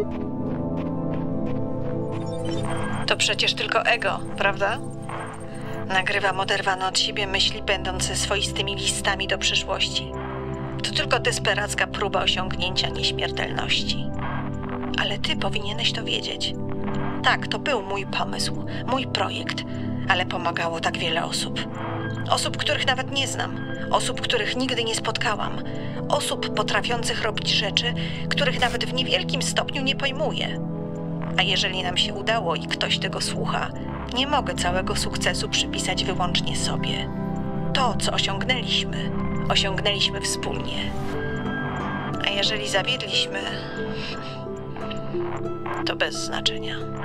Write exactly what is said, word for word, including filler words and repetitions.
To przecież tylko ego, prawda? Nagrywam oderwane od siebie myśli będące swoistymi listami do przyszłości. To tylko desperacka próba osiągnięcia nieśmiertelności. Ale ty powinieneś to wiedzieć. Tak, to był mój pomysł, mój projekt, ale pomagało tak wiele osób. Osób, których nawet nie znam. Osób, których nigdy nie spotkałam. Osób potrafiących robić rzeczy, których nawet w niewielkim stopniu nie pojmuję. A jeżeli nam się udało i ktoś tego słucha, nie mogę całego sukcesu przypisać wyłącznie sobie. To, co osiągnęliśmy, osiągnęliśmy wspólnie. A jeżeli zawiedliśmy, to bez znaczenia.